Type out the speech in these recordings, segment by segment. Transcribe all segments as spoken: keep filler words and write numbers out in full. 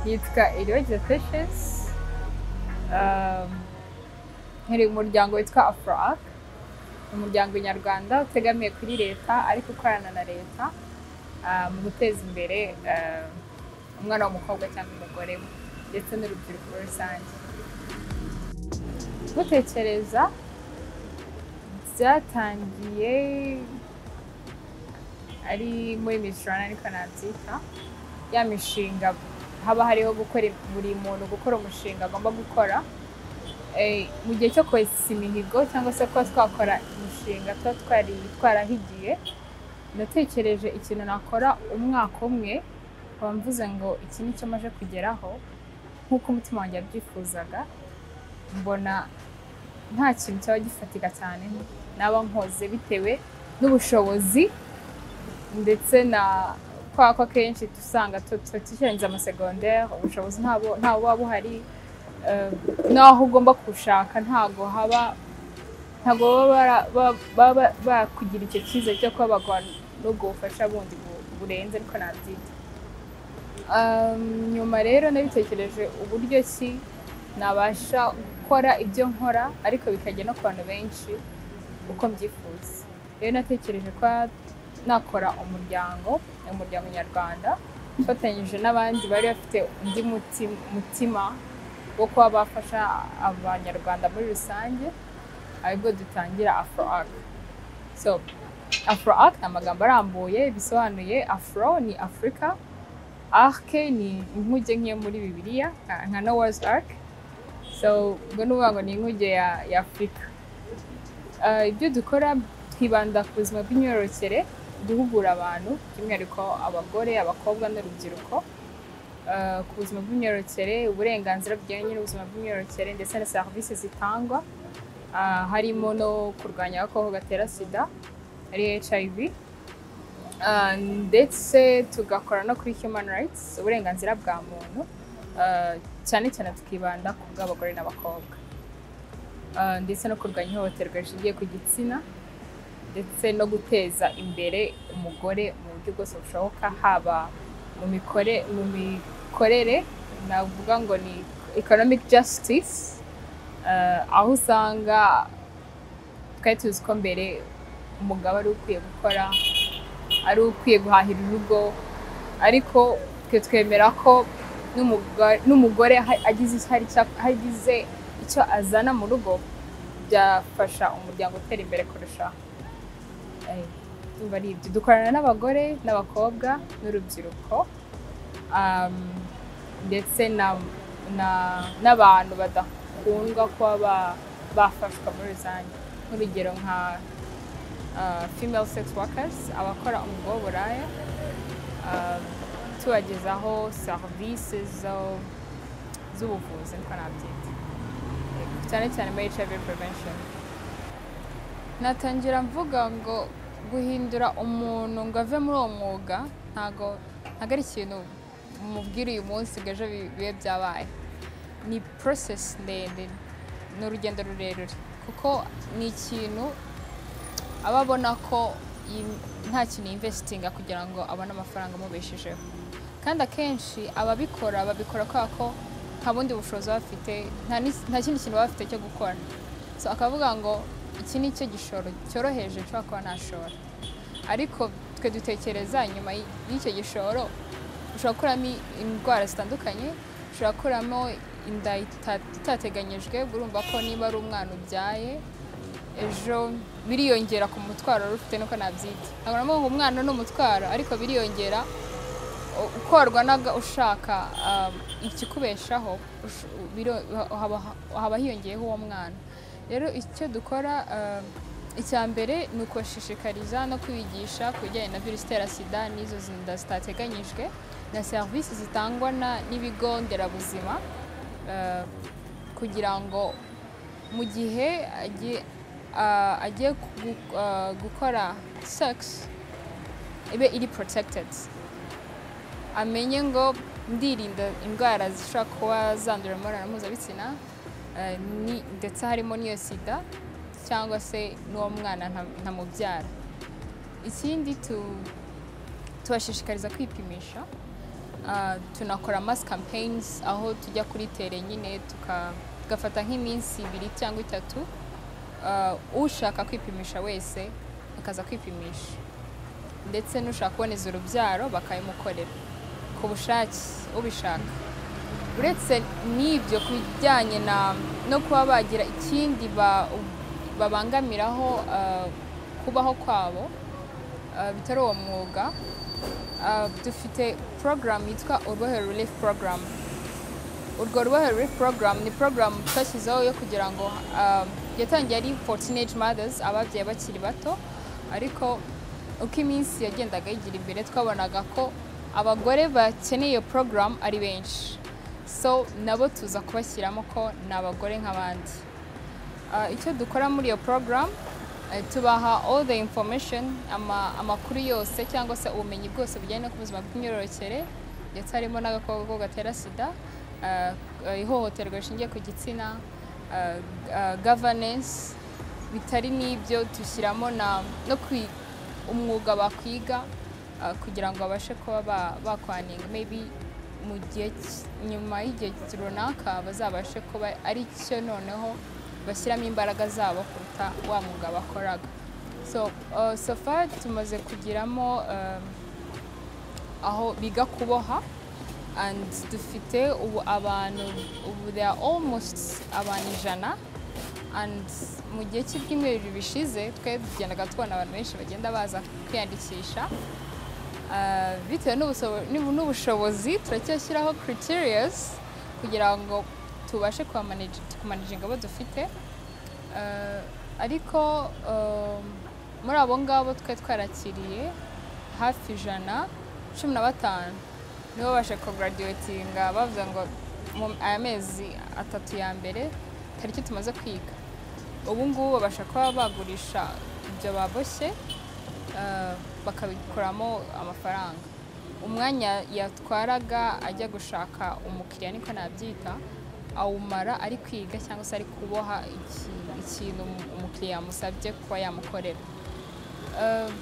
yitwa Iribagiza hari umuryango witwa Afro, umuryango nyarwanda utegamiye kuri leta ariko ukorana na leta mu guteza imbere umwana w'umukobwa cyangwa umugore ndetse n'urubyiruko rusange. Gutekereza byatangiye ari muri misiyoni ariko nabyita ya mishinga haba hariho gukora buri muntu gukora umushinga agomba gukora mu gihe cyo kwesa imihigo cyangwa se kuba twakora umushinga tuba twari twarahigiye. Natekereje ikintu nakora umwaka umwe nkaba mvuze ngo iki nicyo maje kugeraho nk'uko umutima wanjye yabyifuzaga, mbona nta kintu cyaba gifatika cyane naba nkoze bitewe n'ubushobozi ndetse na kwa kwa kenshi dusanga tukirenza amasegondaire ubushobozi ntabo ntawo buba buhari, naho ugomba kushaka ntago haba ntago baba bakugira icyo cyiza cyo kuba bagwa no gufasha bundi burenze ariko nabyita. Nyuma rero nabitekereje uburyo ki nabasha gukora ibyo nkora ariko bikajya no ku bantu benshi uko mbyifuza. Rero natekereje ko nakora umuryango umuryango nyarwanda ufatanyije n'abandi bari bafite undi mutima wo kuba bafasha abanyarwanda muri rusange, aribwo dutangira Afro. So Afro ni amagambo arambuye bisobanuye Afro ni Africa, Arche ni inkuge nke muri Bibiliya nka Noah's Ark, so ubwo nuvuga ngo ni inkuge ya, ya Afrika. Uh, ibyo dukora twibanda ku buzima bw'imyororokere, duhugura abantu by'umwihariko abagore abakobwa n'urubyiruko uh, ku buzima bw'imyororokere, uburenganzira bujyanye n'ubuzima bw'imyororokere ndetse na serivisi zitangwa uh, harimo no kurwanya agakoko gatera SIDA ari H I V, uh, ndetse tugakora no kuri human rights uburenganzira bwa muntu, uh, cyane cyane tukibanda ku bw'abagore n'abakobwa, uh, ndetse no kurwanya ihohoterwa rishingiye ku gitsina ndetse no guteza imbere umugore mu buryo bwose bushoboka, haba mu mikore mu mikorere navuga ngo ni economic justice, uh, aho usanga twari tuzi ko mbere umugabo ari ukwiye gukora ari ukwiye guhahira urugo, ariko twe twemera ko n'umugore agize hagize icyo azana mu rugo byafasha umuryango utera imbere kurushaho. Dukorana n'abagore n'abakobwa n'urubyiruko ndetse n'abantu badakundwa kuba bafashwa muri rusange, nk'urugero nka female sex workers abakora umwuga w'uburaya, tubagezaho serivisi z'ubuvuzi niko nabyita, cyane cyane muri H I V prevention. Natangira mvuga ngo guhindura umuntu ngo ave muri uwo mwuga ntago ntago ari ikintu mubwira uyu munsi gaje bibe byabaye, ni process ndende, ni urugendo rurerure kuko ni ikintu ababona ko nta kintu investinga kugira ngo abone amafaranga mubeshejeho, kandi akenshi ababikora babikora kwa ko nta bundi bushobozi bafite, nta kindi kintu bafite cyo gukora, so akavuga ngo iki ni cyo gishoro cyoroheje cyo kuba nashora, ariko twe dutekereza nyuma y'icyo gishoro ushobora kuramo indwara zitandukanye, ushobora kuramo inda itateganyijwe, urumva ko niba ari umwana ubyaye ejo biriyongera ku mutwaro rufite nuko nabyita, ntabwo ngo umwana ni umutwaro ariko biriyongera ukorwa naga ushaka ikikubeshaho haba hiyongeyeho uwo mwana. Rero icyo dukora icya mbere ni ukoshishikariza no kwigisha ku bijyanye na virusi itera SIDA n'izo zinda zitateganyijwe na serivisi zitangwa n'ibigo nderabuzima, kugira ngo mu gihe agiye gukora sex ibe iri protected, amenye ngo ndirinda indwara zishobora kuba zandurira mu mibonano mpuzabitsina ndetse harimo n'iyo SIDA cyangwa se n'uwo mwana ntamubyara. Ikindi tubashishikariza kwipimisha uh, tunakora mass campaigns aho tujya kuri tere nyine tugafata nk'iminsi ibiri cyangwa itatu uh, ushaka kwipimisha wese akaza kwipimisha ndetse n'ushaka kuboneza urubyaro bakayimukorera ku bushake ubishaka. Uretse n'ibyo kubijyanye na no kuba bagira ikindi ba, babangamiraho uh, kubaho kwabo uh, bitari uwo mwuga, uh, dufite program yitwa uburaya relief program. Urwo uburaya relief program ni program twashyizeho yo kugira ngo uh, yatangiye ari for teenage mothers, ababyeyi bakiri bato, ariko uko iminsi yagendaga yigira imbere twabonaga ko abagore bakeneye iyo program ari benshi, so nabo tuza kubashyiramo ko ni abagore nk'abandi. Uh, icyo dukora muri iyo program uh, tubaha all the information, ama, amakuru yose cyangwa se ubumenyi bwose bujyanye no ku buzima bw'imyororokere, ndetse harimo n'agakoko gatera SIDA, uh, uh, ihohoterwa rishingiye ku gitsina, uh, uh, governance. Bitari n'ibyo dushyiramo na no kwi umwuga bakwiga uh, kugira ngo babashe kuba bakwaninga maybe mu gihe nyuma y'igihe runaka bazabashe kuba ari cyo noneho bashyiramo imbaraga zabo kuruta wa mwuga bakoraga. So uh, so far tumaze kugiramo um, aho biga kuboha, and dufite ubu abantu ubu they are almost abantu ijana, and mu gihe cy'ibyumweru bishize twe tugendaga tubona abantu benshi bagenda baza kwiyandikisha. Uh, bitewe n'ubushobozi turacyashyiraho criteria kugira ngo tubashe kumanaginga abo dufite, uh, ariko uh, muri abo ngabo twe twarakiriye hafi ijana cumi na batanu nibo babashe kugraduatinga bavuze ngo mu aya mezi atatu ya mbere tariki tumaze kwiga. Ubu ngubu babasha kuba bagurisha ibyo baboshye uh, bakabikoramo amafaranga. Umwanya yatwaraga ajya gushaka umukiriya niko nabyita awumara ari kwiga cyangwa se ari kuboha ikintu umukiriya yamusabye kuba yamukorera. Uh,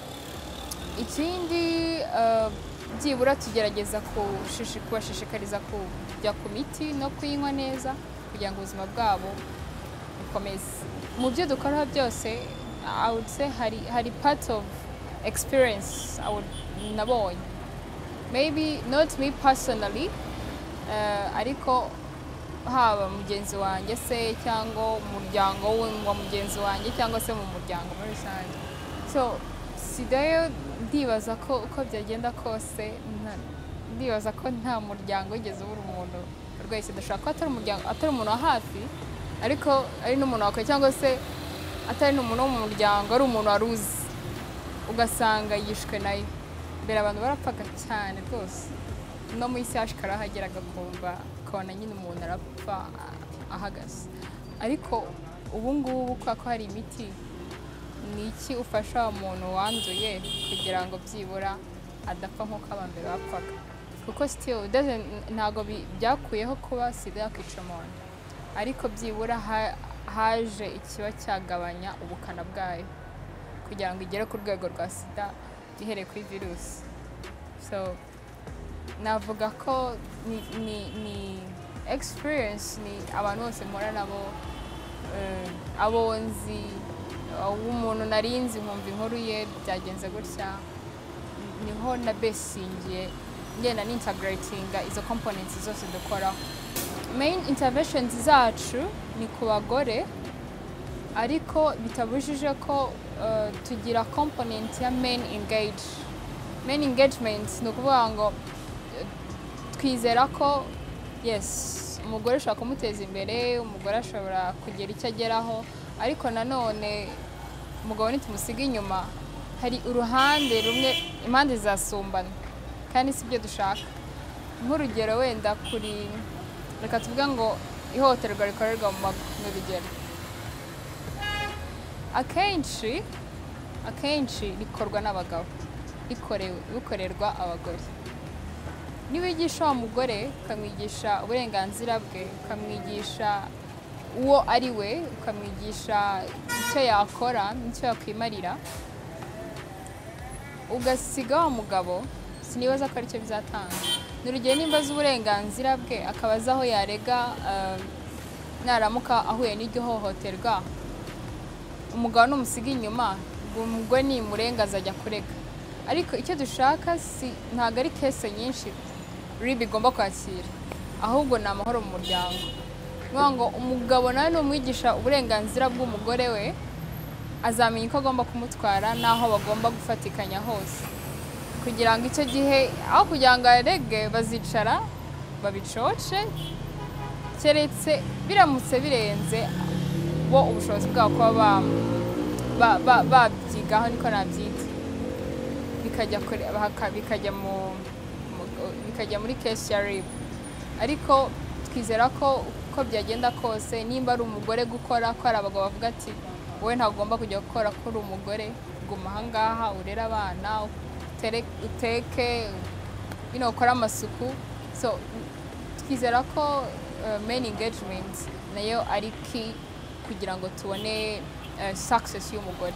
ikindi uh, byibura tugerageza kubashishikariza kujya ku miti no kuyinywa neza kugira ngo ubuzima bwabo bukomeze. Mu byo dukora byose I would say hari hari part of experience I would nabonye, maybe not me personally, uh, ariko haba mugenzi wanjye se cyangwa umuryango wa mugenzi wanjye cyangwa se mu muryango muri rusange. So SIDA yo ndibaza ko uko byagenda kose ndibaza ko nta muryango wigeze ubura umuntu urwaye SIDA. Ashobora kuba atari umuryango atari umuntu wa hafi, ariko ari n'umuntu wakwe cyangwa se atari n'umuntu wo mu muryango, ari umuntu waruzi ugasanga yishwe nayo. Mbere abantu barapfaga cyane rwose, no mu isi yashikara hageraga kumva ukabona nyine umuntu arapfa ahagaze. Ariko ubu ngubu kwa ko hari imiti, ni iki ufasha umuntu wanduye kugira ngo byibura adapfa nk'uko abambere bapfaga? Kuko still ntago byakuyeho kuba SIDA yakwica umuntu, ariko byibura haje ikiba cyagabanya ubukana bwayo kugira ngo igere ku rwego rwa SIDA ihereye kuri virusi. So navuga ko ni, ni, ni experience, ni abantu bose mpora nabo, uh, abo nzi, umuntu narinzi nkumva inkuru ye byagenze gutya, niho na besingiye ngenda n'integratinga izo components zose dukora. Main interventions zacu ni ku bagore, ariko bitabujije ko uh, tugira component ya men engage. Men engagement ni ukuvuga ngo twizera ko yes umugore ashobora kumuteza imbere, umugore ashobora kugera icyo ageraho, ariko nanone umugabo nitumusiga inyuma hari uruhande rumwe impande zasumbana, kandi si byo dushaka. Nk'urugero wenda kuri reka tuvuga ngo ihohoterwa rikorerwa mu mago n'urugero, akenshi akenshi rikorwa n'abagabo, rikorerwa abagore. Niwigisha wa mugore ukamwigisha uburenganzira bwe, ukamwigisha uwo ari we, ukamwigisha icyo yakora n'icyo yakwimarira, ugasiga wa mugabo, sinibaza ko ari cyo bizatanga. n'urugero nimba z'uburenganzira bwe akabaza aho yarega naramuka ahuye n'iryo hohoterwa umugabo n'umusiga inyuma umugore nimurengaza ajya kurega ariko icyo dushaka si ntago ari kese nyinshi rib igomba kwakira ahubwo ni amahoro mu muryango ngo umugabo nawe n'umwigisha uburenganzira bw'umugore we azamenya ko agomba kumutwara naho bagomba gufatikanya hose kugira ngo icyo gihe aho kugira ngo arege bazicara babicoce keretse biramutse birenze bo ubushobozi bwabo kuba babyigaho niko nabyita bikajya bikajya mu bikajya muri case ya rib ariko twizera ko uko byagenda kose nimba ari umugore gukora ko ari abagabo bavuga ati wowe ntabwo ugomba kujya gukora ko uri umugore guma aha ngaha urere abana uteke ukore amasuku so twizera ko main engagement nayo ari key kugira ngo tubone success y'umugore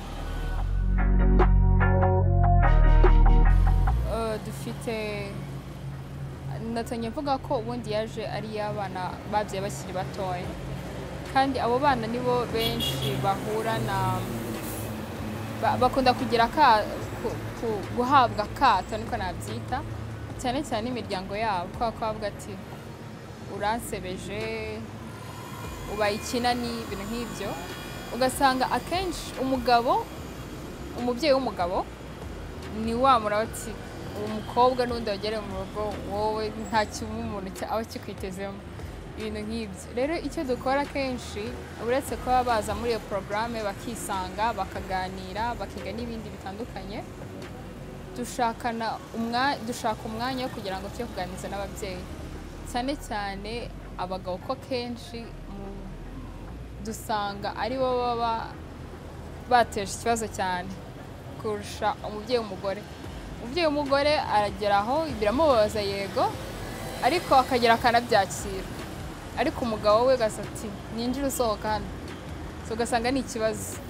dufite natanye mvuga ko ubundi yaje ari y'abana babyaye bakiri batoya kandi abo bana nibo benshi bahura na bakunda kugira guhabwa akato niko nabyita cyane cyane imiryango yabo kwa kwavuga ati uransebeje ubaye ikinani ibintu nk'ibyo ugasanga akenshi umugabo umubyeyi w'umugabo ni wamura ati umukobwa n'undi wagereye mu rugo wowe nta kimwe umuntu aba kikwitezemo ibintu nk'ibyo rero icyo dukora kenshi uretse kuba baza muri iyo porogaramu bakisanga bakaganira bakiga n'ibindi bitandukanye dushakana dushaka umwanya wo kugira ngo tujye kuganiriza n'ababyeyi cyane cyane abagabo ko kenshi dusanga ari bo baba bateje ikibazo cyane kurusha umubyeyi w'umugore umubyeyi w'umugore arageraho biramubabaza yego ariko akagera akanabyakira ariko umugabo we gasati ninjira usohoka hano so ugasanga ni ikibazo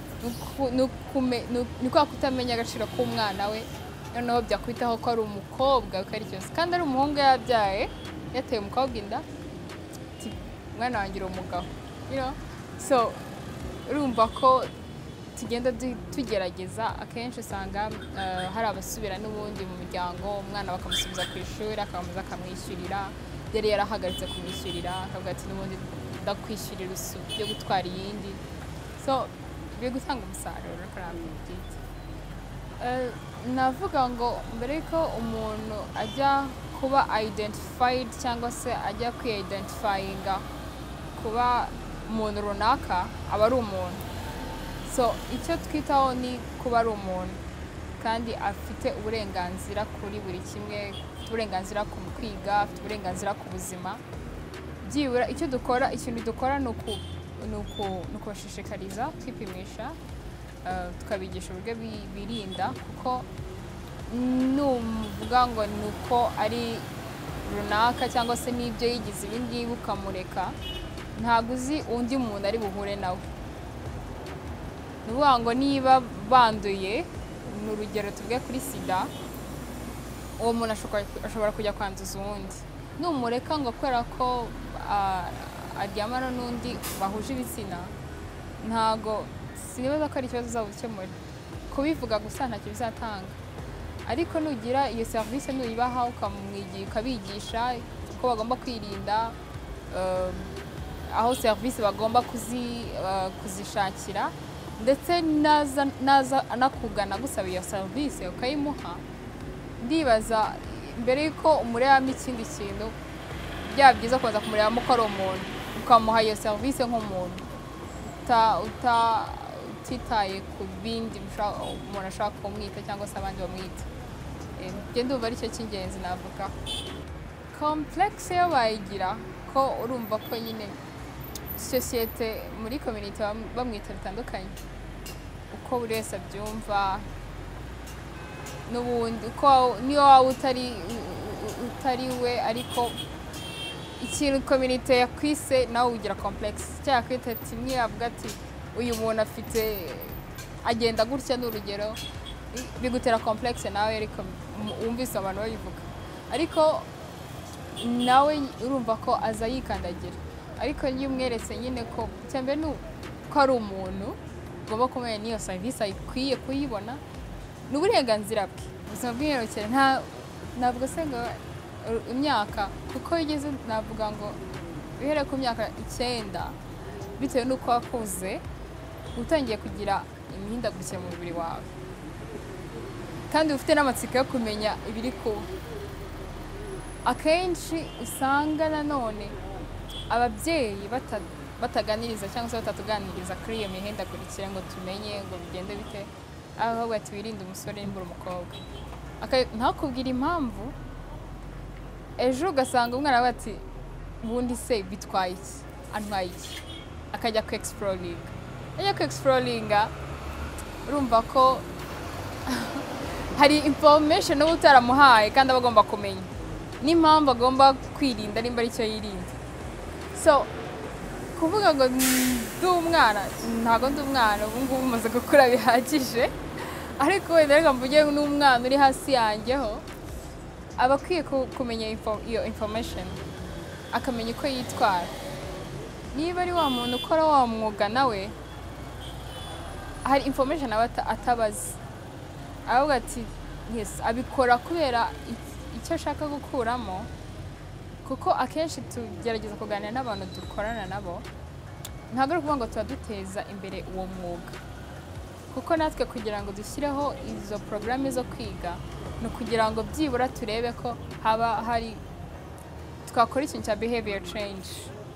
ni kwa kutamenya agaciro k'umwana we noneho byakwitaho ko ari umukobwa ko ari cyose kandi ari umuhungu yabyaye yateye umukobwa inda umwana wanjye uri umugabo so urumva ko tugenda tugerageza akenshi usanga hari abasubira n'ubundi mu muryango umwana bakamusubiza ku ishuri akamuza akamwishyurira yari yarahagaritse kumwishyurira akavuga ati n'ubundi ndakwishyurira yo gutwara iyindi so biri gutanga umusaruro kuri abo byita navuga ngo mbere yuko umuntu ajya kuba identified cyangwa se ajya kwiyidentifayinga kuba umuntu runaka aba ari umuntu so icyo twitaho ni kuba ari umuntu kandi afite uburenganzira kuri buri kimwe afite uburenganzira ku kwiga afite uburenganzira ku buzima byibura icyo dukora ikintu dukora ni ukubashishikariza kwipimisha tukabigisha uburyo birinda kuko nuvuga ngo ni uko ari runaka cyangwa se n'ibyo yigize ibi ngibi ukamureka ntabwo uzi undi muntu ari buhure nawe ni ukuvuga ngo niba banduye ni urugero tuvuge kuri sida uwo muntu ashobora kujya kwanduza uwundi numureka ngo kubera ko aryamana n'undi bahuje ibitsina ntabwo sinibaza ko ari ikibazo uzaba ukemura kubivuga gusa ntacyo bizatanga ariko nugira iyo serivisi nuyibaha ukabigisha ko bagomba kwirinda aho serivisi bagomba kuzishakira ndetse naza anakugana gusaba iyo serivisi ukayimuha ndibaza mbere yuko umurebamo ikindi kintu byaba byiza kubanza kumurebamo ko ari umuntu ukamuha iyo serivisi nk'umuntu utitaye ku bindi umuntu ashaka kumwita cyangwa se abandi bamwita njye ndumva ari cyo cy'ingenzi navuga komplekisi yo bayigira ko urumva ko nyine sosiyete muri community bamwita bitandukanye uko buri wese abyumva n'ubundi uko niyo waba utari utari we ariko ikintu community yakwise nawe ugira complex cyangwa kwita ati mwiyavuga ati uyu muntu afite agenda gutya n'urugero bigutera complex nawe ariko wumvise abantu babivuga ariko nawe urumva ko aza yikandagira, ariko iyo umweretse nyine ko cyangwa no ko ari umuntu ugomba kumenya niyo service ayikwiye kuyibona n'uburenganzira bwe. Ubuzima bw'imyororokere nta ntabwo se ngo imyaka kuko igeze navuga ngo bihere ku myaka icyenda bitewe n'uko wakuze utangiye kugira imihindagurikire mu mubiri wawe kandi ufite n'amatsiko yo kumenya ibiri kuba. Akenshi usanga nanone ababyeyi bataganiriza cyangwa se batatuganiriza kuri iyo mihindagurikire ngo tumenye ngo bigende bite, ahubwo ati wirinde umusore n'imbura umukobwa, ntakubwira impamvu. Ejo ugasanga umwana we ati ubundi se bitwaye iki, antwaye iki, akajya ku exploring ajya ku exploringa urumva ko hari information uba utaramuhaye kandi aba agomba kumenya n'impamvu agomba kwirinda nimba ari cyo yirinda. So kuvuga ngo ndi umwana, ntabwo ndi umwana, ubu ngubu umaze gukura bihagije, ariko wenda reka mvuge n'umwana uri hasi yanjyeho aba akwiye kumenya iyo information, akamenya uko yitwara. Niba ari wa muntu ukora wa mwuga nawe hari information aba atabazi, ahubwo ati yes abikora kubera icyo ashaka gukuramo, kuko akenshi tugerageza kuganira n'abantu dukorana nabo, ntabwo ari ukuvuga ngo tuba duteza imbere uwo mwuga, kuko natwe kugira ngo dushyireho izo porogaramu zo kwiga ni ukugira ngo byibura turebe ko haba hari twakora ikintu cya behavior change.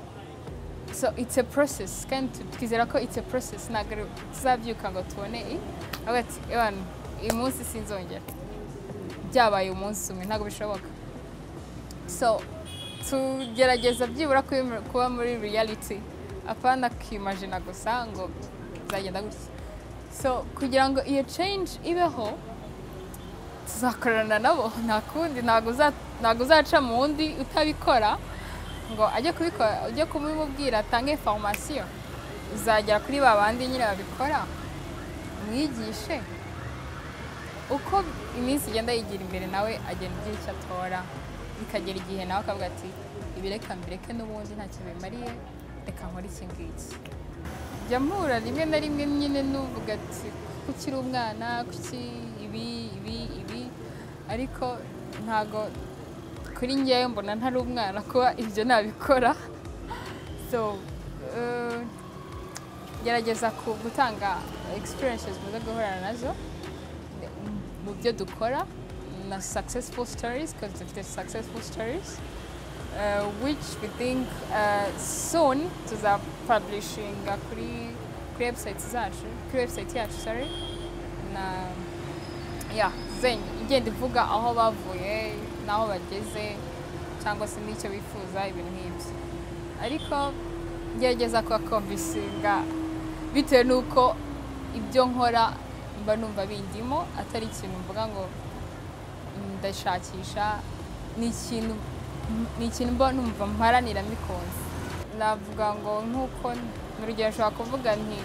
So it's a process kandi twizera ko it's a process, ntabwo tuzabyuka ngo tubone ati uyu munsi sinzongera, byabaye umunsi umwe, ntabwo bishoboka. So tugerageza byibura kuba muri reality, apana kwimagina gusa ngo bizagenda gutya. So kugira ngo iyo change ibeho tuzakorana nabo, nta kundi, ntabwo uzaca mu wundi utabikora ngo ajye kubikora, ujye kumubwira atange formation, uzagera kuri ba bandi nyine babikora mwigishe. Uko iminsi igenda yigira imbere nawe agenda ugira icyo atora, bikagera igihe nawe akavuga ati ibireka mbireke n'ubundi ntacyo bimariye, reka nkore iki ngiki. Jya mpura rimwe na rimwe nyine n'uvuga ati kukiri umwana, kuki ibi ibi ibi, ariko ntago kuri njyewe mbona ntari umwana kuba ibyo nabikora. So gerageza gutanga experiences muze guhorana nazo mu byo dukora na successful stories, because dufite successful stories uh, which we think uh, soon tuza publishing kuri kuri website zacu kuri website yacu sorry na yeah zen igenda ivuga aho bavuye naho bageze cyangwa se n'icyo bifuza ibintu nk'ibyo, ariko gerageza kwa convincinga bitewe nuko ibyo nkora mba numva bindimo, atari ikintu mvuga ngo ndashakisha, ni ikintu ni ikintu mba numva mparanira mikonze. Navuga ngo nkuko mu rugero nshobora kuvuga nti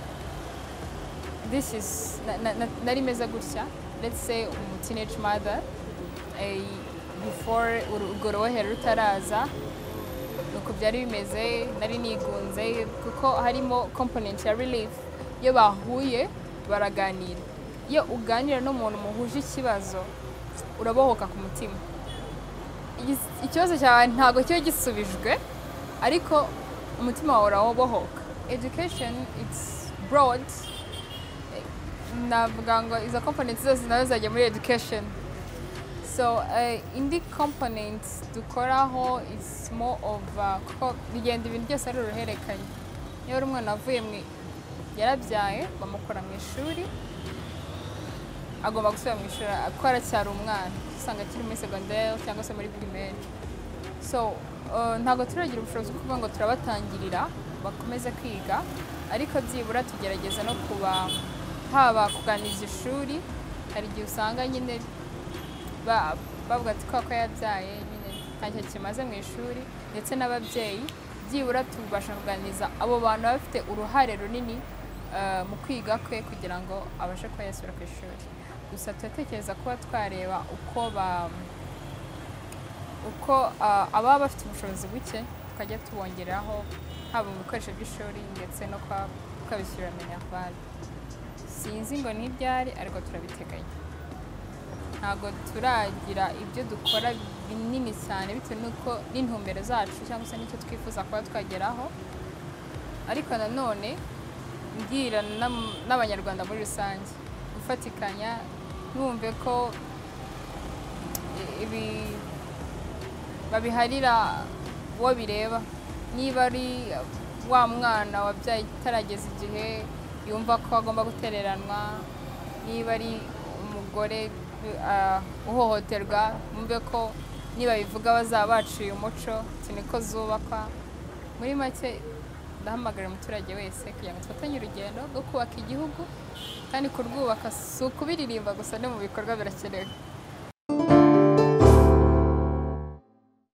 this is nari meze gutya, let's say umu teenage mother before urwo rubohero rutaraza, nuko byari bimeze, nari nigunze kuko harimo component ya relief. Iyo bahuye baraganira, iyo uganira n'umuntu muhuje ikibazo urabohoka ku mutima, ikibazo cyawe ntabwo kiba gisubijwe ariko umutima wawe urabohoka. Education it's broad, navuga ngo izo components zose nazo zajya muri education. So uh, indi components dukoraho is more of kuko bigenda ibintu byose ari uruhererekanye. Niyo uri umwana avuye mu yarabyaye bamukora mu ishuri, agomba gusubira mu ishuri kuko aracyari umwana, usanga akiri muri secondaire cyangwa se muri primaire. So uh, ntabwo turagira ubushobozi kuvuga ngo turabatangirira bakomeze kwiga, ariko byibura tugerageza no kuba haba kuganiriza ishuri. Hari igihe usanga nyine bavuga ati ko yabyaye nyine ntacyo kimaze mu ishuri, ndetse n'ababyeyi byibura tubasha kuganiriza abo bantu bafite uruhare runini mu kwiga kwe kugira ngo abashe kuba yasubira ku ishuri. Gusa turatekereza kuba twareba uko uko ah, ababa bafite ubushobozi buke tukajya tubongeraho haba mu bikoresho by'ishuri ndetse no kwa- tukabishyura minerval. Sinzi ngo ni ryari ariko turabiteganya. Ntabwo turagira ibyo dukora binini cyane bitewe n'uko n'intumbero zacu cyangwa se n'icyo twifuza kuba twageraho, ariko nanone mbwira n'am- n'abanyarwanda muri rusange gufatikanya, numve ko ibi babiharira uwo bireba. Niba ari wa mwana wabyaye itarageza igihe yumva ko agomba gutereranwa, niba ari umugore ah, uhohoterwa, mumve ko niba bivuga bazaba baciye umuco, iki niko zubakwa. Muri make ndahamagarira umuturage wese kugira ngo dufatanye urugendo rwo kubaka igihugu, kandi kurwubaka si ukubiririmba gusa, no mu bikorwa birakenewe.